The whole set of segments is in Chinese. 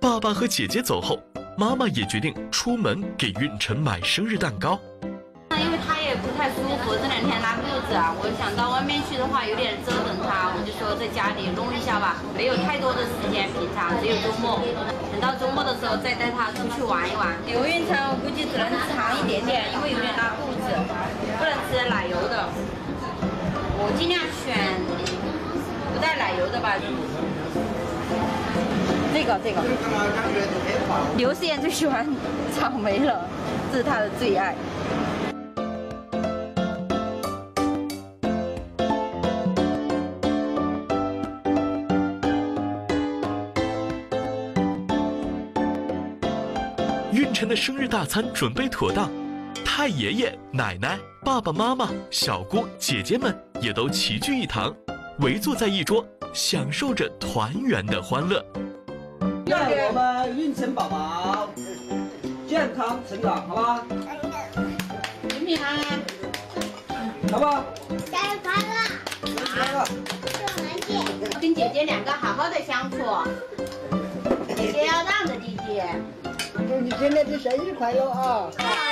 爸爸和姐姐走后，妈妈也决定出门给运晨买生日蛋糕。 因为他也不太舒服，这2天拉肚子啊，我想到外面去的话有点折腾他，我就说在家里弄一下吧，没有太多的时间，平常只有周末，等到周末的时候再带他出去玩一玩。刘运晨我估计只能尝一点点，因为有点拉肚子，不能吃奶油的，我尽量选不带奶油的吧。这个，刘思妍最喜欢草莓了，这是他的最爱。 运晨的生日大餐准备妥当，太爷爷、奶奶、爸爸妈妈、小姑、姐姐们也都齐聚一堂，围坐在一桌，享受着团圆的欢乐。 愿我们运晨宝宝健康成长，好吧？ 平平安安， 好不好？ 生日快乐！ 来了， 祝能见。 跟姐姐2个好好的相处，姐姐要让着弟弟。 祝你今天的生日快乐啊！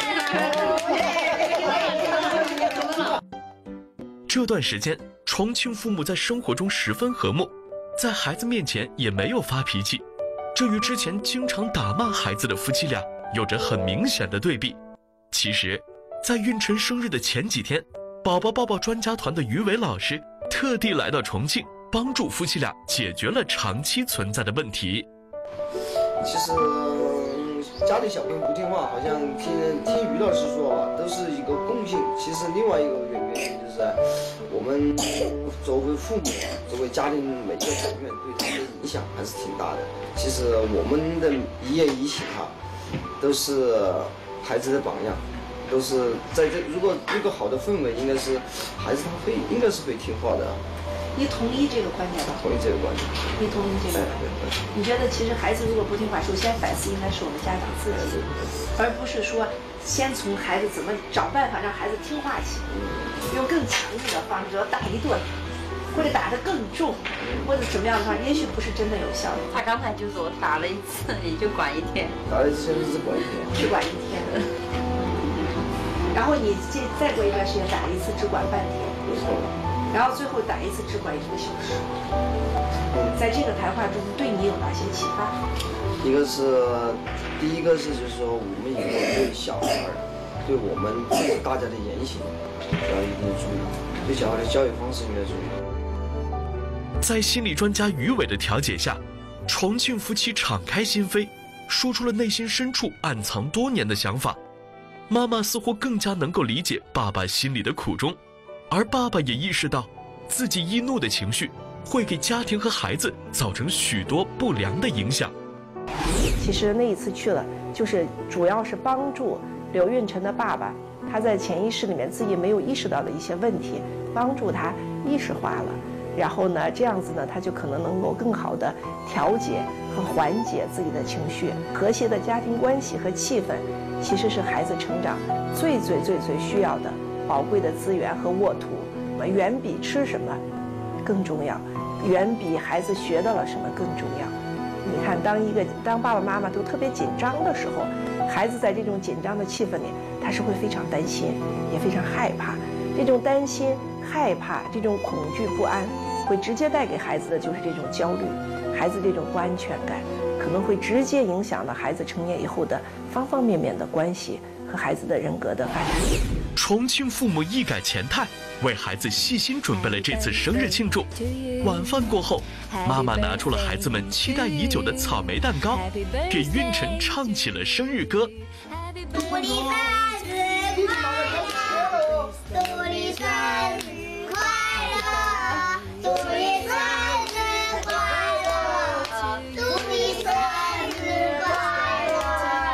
这段时间，重庆父母在生活中十分和睦，在孩子面前也没有发脾气，这与之前经常打骂孩子的夫妻俩有着很明显的对比。其实，在运晨生日的前几天，宝宝抱抱专家团的于伟老师特地来到重庆，帮助夫妻俩解决了长期存在的问题。 其实家里小朋友不听话，好像听于老师说都是一个共性。其实另外一个原因就是我们作为父母，作为家庭每一个成员，对他的影响还是挺大的。其实我们的一言一行都是孩子的榜样，都是在如果一个好的氛围，应该是孩子应该是会听话的。 你同意这个观点吗？ 同意这个观点。 你同意这个观点？你觉得其实孩子如果不听话，首先反思应该是我们家长自己，而不是说先从孩子怎么找办法让孩子听话起，用更强硬的方式，打一顿，或者打得更重，或者怎么样的话，也许不是真的有效的。 他刚才就说打了1次也就管1天， 打了1次只管1天， 只管1天。然后你再过一段时间打1次只管半天， 没错。 然后最后打1次只管1个小时。在这个谈话中，对你有哪些启发？ 第一个是就是说，我们以后对小孩，对我们大家的言行要一定注意，对小孩的教育方式应该注意。 在心理专家于伟的调解下，重庆夫妻敞开心扉，说出了内心深处暗藏多年的想法。妈妈似乎更加能够理解爸爸心里的苦衷，而爸爸也意识到自己易怒的情绪会给家庭和孩子造成许多不良的影响。 其实那一次去了，就是主要是帮助刘运晨的爸爸，他在潜意识里面自己没有意识到的一些问题，帮助他意识化了。然后呢，这样子呢，他就可能能够更好的调节和缓解自己的情绪。和谐的家庭关系和气氛，其实是孩子成长最需要的宝贵的资源和沃土，远比吃什么更重要，远比孩子学到了什么更重要。你看，当爸爸妈妈都特别紧张的时候，孩子在这种紧张的气氛里，他是会非常担心，也非常害怕。这种担心、害怕、这种恐惧、不安，会直接带给孩子的就是这种焦虑，孩子这种不安全感，可能会直接影响到孩子成年以后的方方面面的关系和孩子的人格的发展。 重庆父母一改前态，为孩子细心准备了这次生日庆祝。晚饭过后，妈妈拿出了孩子们期待已久的草莓蛋糕，给运晨唱起了生日歌。 祝你生日快乐，祝你生日快乐，祝你生日快乐，祝你生日快乐！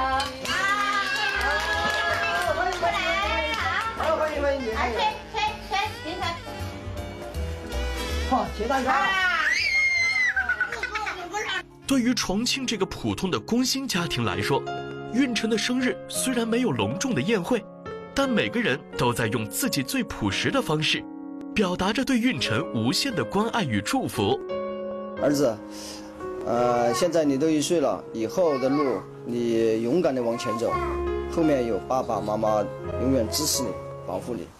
欢迎你！ 啊，吹，评审。 好，切蛋糕。 对于重庆这个普通的工薪家庭来说，运晨的生日虽然没有隆重的宴会，但每个人都在用自己最朴实的方式，表达着对运晨无限的关爱与祝福。 儿子， 现在你都1岁了，以后的路你勇敢的往前走，后面有爸爸妈妈永远支持你，保护你。